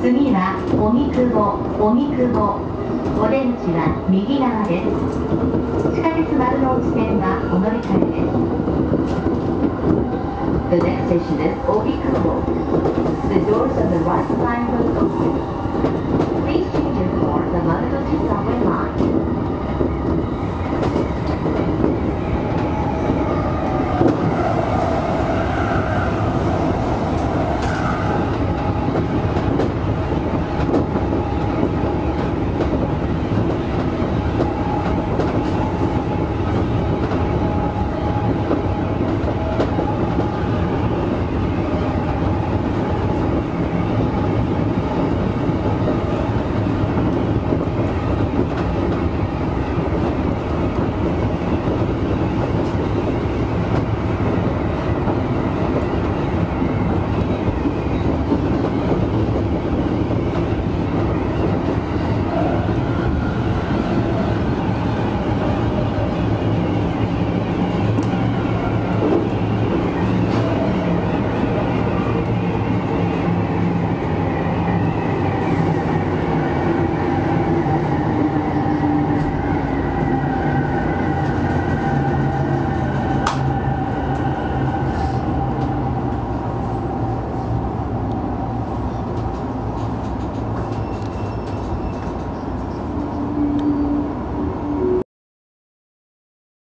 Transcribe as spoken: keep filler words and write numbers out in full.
次は荻窪、荻窪。お出口は右側です。地下鉄丸の内線はお乗り換えです。The next station is Ogikubo. The doors of the right line will open. Please change your for the Marunochi subway line.